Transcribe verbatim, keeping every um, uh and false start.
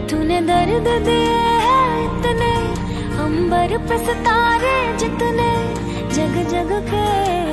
तूने दर्द दिए हैं इतने, अंबर पे सितारे जितने, जग जग के